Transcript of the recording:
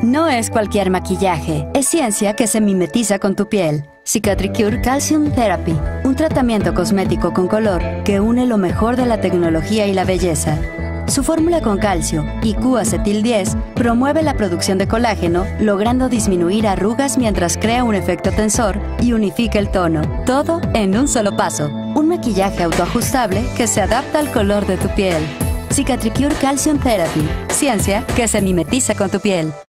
No es cualquier maquillaje, es ciencia que se mimetiza con tu piel. Cicatricure Calcium Therapy, un tratamiento cosmético con color que une lo mejor de la tecnología y la belleza. Su fórmula con calcio y Q-acetil-10 promueve la producción de colágeno, logrando disminuir arrugas mientras crea un efecto tensor y unifica el tono. Todo en un solo paso. Un maquillaje autoajustable que se adapta al color de tu piel. Cicatricure Calcium Therapy, ciencia que se mimetiza con tu piel.